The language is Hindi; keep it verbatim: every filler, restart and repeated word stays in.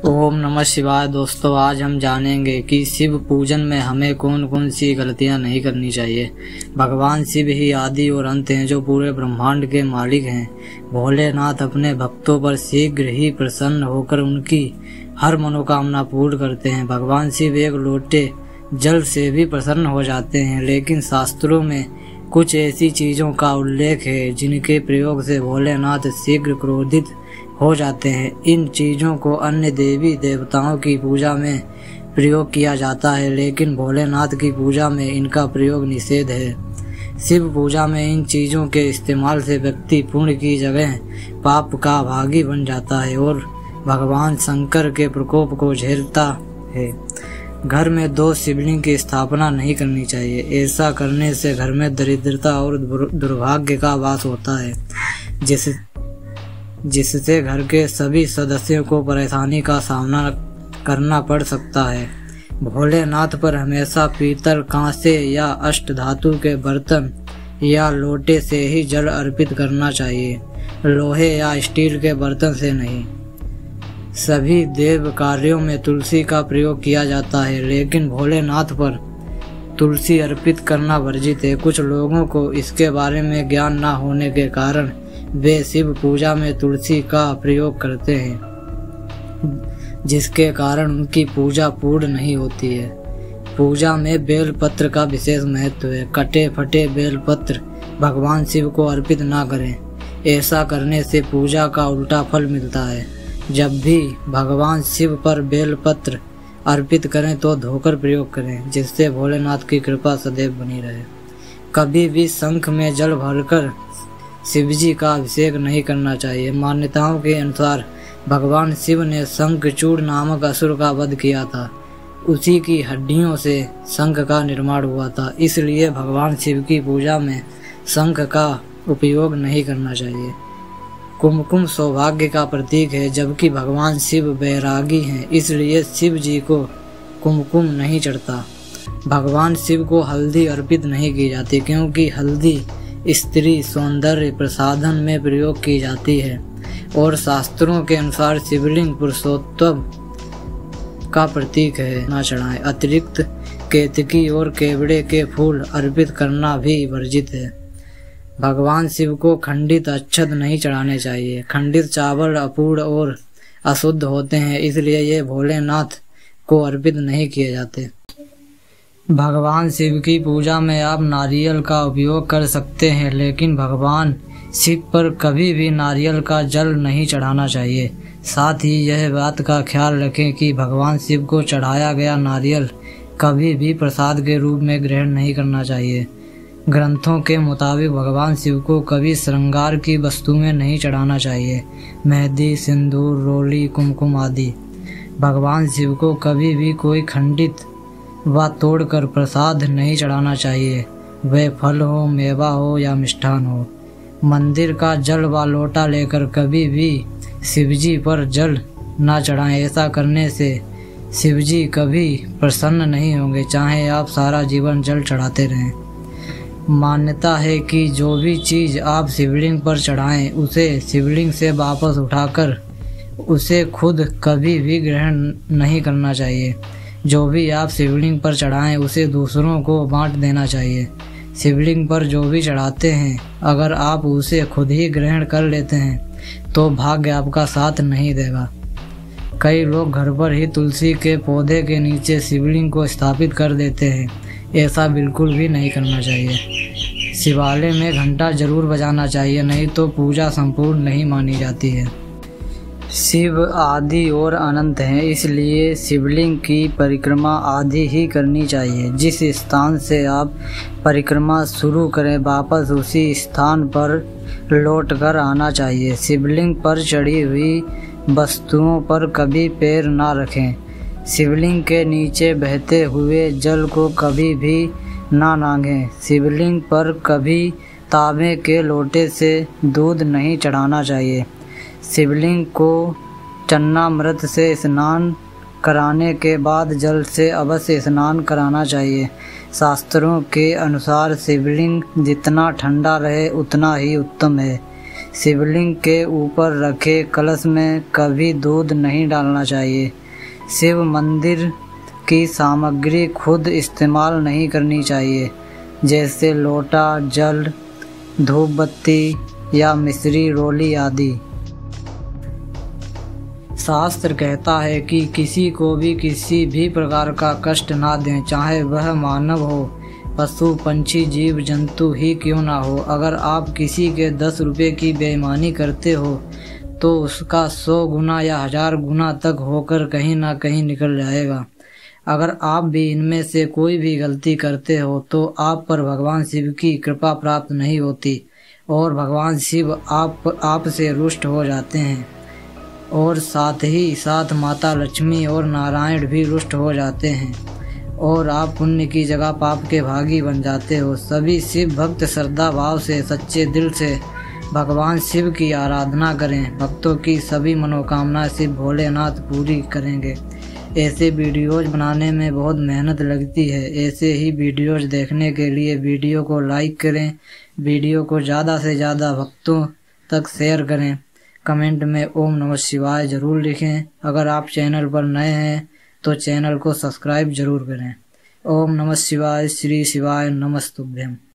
ओम नमः शिवाय। दोस्तों, आज हम जानेंगे कि शिव पूजन में हमें कौन कौन सी गलतियां नहीं करनी चाहिए। भगवान शिव ही आदि और अंत हैं, जो पूरे ब्रह्मांड के मालिक हैं। भोलेनाथ अपने भक्तों पर शीघ्र ही प्रसन्न होकर उनकी हर मनोकामना पूर्ण करते हैं। भगवान शिव एक लोटे जल से भी प्रसन्न हो जाते हैं, लेकिन शास्त्रों में कुछ ऐसी चीजों का उल्लेख है जिनके प्रयोग से भोलेनाथ शीघ्र क्रोधित हो जाते हैं। इन चीजों को अन्य देवी देवताओं की पूजा में प्रयोग किया जाता है, लेकिन भोलेनाथ की पूजा में इनका प्रयोग निषेध है। शिव पूजा में इन चीजों के इस्तेमाल से व्यक्ति पुण्य की जगह पाप का भागी बन जाता है और भगवान शंकर के प्रकोप को झेलता है। घर में दो शिवलिंग की स्थापना नहीं करनी चाहिए। ऐसा करने से घर में दरिद्रता और दुर्भाग्य का वास होता है, जिस जिससे घर के सभी सदस्यों को परेशानी का सामना करना पड़ सकता है। भोलेनाथ पर हमेशा पीतल, कांसे या अष्ट धातु के बर्तन या लोटे से ही जल अर्पित करना चाहिए, लोहे या स्टील के बर्तन से नहीं। सभी देव कार्यों में तुलसी का प्रयोग किया जाता है, लेकिन भोलेनाथ पर तुलसी अर्पित करना वर्जित है। कुछ लोगों को इसके बारे में ज्ञान न होने के कारण वे शिव पूजा में तुलसी का प्रयोग करते हैं, जिसके कारण उनकी पूजा पूर्ण नहीं होती है। पूजा में बेल पत्र का विशेष महत्व है। कटे फटे बेल पत्र भगवान शिव को अर्पित ना करें। ऐसा करने से पूजा का उल्टा फल मिलता है। जब भी भगवान शिव पर बेल पत्र अर्पित करें तो धोकर प्रयोग करें, जिससे भोलेनाथ की कृपा सदैव बनी रहे। कभी भी शंख में जल भरकर शिवजी का अभिषेक नहीं करना चाहिए। मान्यताओं के अनुसार भगवान शिव ने शंखचूड़ नामक असुर का वध किया था। उसी की हड्डियों से शंख का निर्माण हुआ था, इसलिए भगवान शिव की पूजा में शंख का उपयोग नहीं करना चाहिए। कुमकुम सौभाग्य का प्रतीक है, जबकि भगवान शिव बैरागी हैं, इसलिए शिव जी को कुमकुम नहीं चढ़ता। भगवान शिव को हल्दी अर्पित नहीं की जाती, क्योंकि हल्दी स्त्री सौंदर्य प्रसाधन में प्रयोग की जाती है और शास्त्रों के अनुसार शिवलिंग पुरुषोत्तम का प्रतीक है। ना चढ़ाएं। अतिरिक्त केतकी और केवड़े के फूल अर्पित करना भी वर्जित है। भगवान शिव को खंडित अक्षत नहीं चढ़ाने चाहिए। खंडित चावल अपूर्ण और अशुद्ध होते हैं, इसलिए ये भोलेनाथ को अर्पित नहीं किए जाते। भगवान शिव की पूजा में आप नारियल का उपयोग कर सकते हैं, लेकिन भगवान शिव पर कभी भी नारियल का जल नहीं चढ़ाना चाहिए। साथ ही यह बात का ख्याल रखें कि भगवान शिव को चढ़ाया गया नारियल कभी भी प्रसाद के रूप में ग्रहण नहीं करना चाहिए। ग्रंथों के मुताबिक भगवान शिव को कभी श्रृंगार की वस्तुएं नहीं चढ़ाना चाहिए, मेहंदी, सिंदूर, रोली, कुमकुम आदि। भगवान शिव को कभी भी कोई खंडित व तोड़कर प्रसाद नहीं चढ़ाना चाहिए, वह फल हो, मेवा हो या मिष्ठान हो। मंदिर का जल व लोटा लेकर कभी भी शिवजी पर जल न चढ़ाएं। ऐसा करने से शिवजी कभी प्रसन्न नहीं होंगे, चाहे आप सारा जीवन जल चढ़ाते रहें। मान्यता है कि जो भी चीज़ आप शिवलिंग पर चढ़ाएं, उसे शिवलिंग से वापस उठाकर उसे खुद कभी भी ग्रहण नहीं करना चाहिए। जो भी आप शिवलिंग पर चढ़ाएं, उसे दूसरों को बांट देना चाहिए। शिवलिंग पर जो भी चढ़ाते हैं, अगर आप उसे खुद ही ग्रहण कर लेते हैं तो भाग्य आपका साथ नहीं देगा। कई लोग घर पर ही तुलसी के पौधे के नीचे शिवलिंग को स्थापित कर देते हैं। ऐसा बिल्कुल भी नहीं करना चाहिए। शिवालय में घंटा जरूर बजाना चाहिए, नहीं तो पूजा संपूर्ण नहीं मानी जाती है। शिव आदि और अनंत हैं, इसलिए शिवलिंग की परिक्रमा आदि ही करनी चाहिए। जिस स्थान से आप परिक्रमा शुरू करें, वापस उसी स्थान पर लौटकर आना चाहिए। शिवलिंग पर चढ़ी हुई वस्तुओं पर कभी पैर ना रखें। शिवलिंग के नीचे बहते हुए जल को कभी भी ना नांगें। शिवलिंग पर कभी तांबे के लोटे से दूध नहीं चढ़ाना चाहिए। शिवलिंग को चन्नामृत से स्नान कराने के बाद जल से अवश्य स्नान कराना चाहिए। शास्त्रों के अनुसार शिवलिंग जितना ठंडा रहे उतना ही उत्तम है। शिवलिंग के ऊपर रखे कलश में कभी दूध नहीं डालना चाहिए। शिव मंदिर की सामग्री खुद इस्तेमाल नहीं करनी चाहिए, जैसे लोटा, जल, धूप बत्ती या मिश्री रोली आदि। शास्त्र कहता है कि किसी को भी किसी भी प्रकार का कष्ट ना दें, चाहे वह मानव हो, पशु, पंछी, जीव जंतु ही क्यों ना हो। अगर आप किसी के दस रुपये की बेईमानी करते हो तो उसका सौ गुना या हजार गुना तक होकर कहीं ना कहीं निकल जाएगा। अगर आप भी इनमें से कोई भी गलती करते हो तो आप पर भगवान शिव की कृपा प्राप्त नहीं होती और भगवान शिव आप आप से रुष्ट हो जाते हैं और साथ ही साथ माता लक्ष्मी और नारायण भी रुष्ट हो जाते हैं और आप पुण्य की जगह पाप के भागी बन जाते हो। सभी शिव भक्त श्रद्धा भाव से सच्चे दिल से भगवान शिव की आराधना करें। भक्तों की सभी मनोकामनाएं शिव भोलेनाथ पूरी करेंगे। ऐसे वीडियोज बनाने में बहुत मेहनत लगती है। ऐसे ही वीडियोज देखने के लिए वीडियो को लाइक करें, वीडियो को ज़्यादा से ज़्यादा भक्तों तक शेयर करें। कमेंट में ओम नमः शिवाय ज़रूर लिखें। अगर आप चैनल पर नए हैं तो चैनल को सब्सक्राइब जरूर करें। ओम नमः शिवाय। श्री शिवाय नमस्तुभ्यम।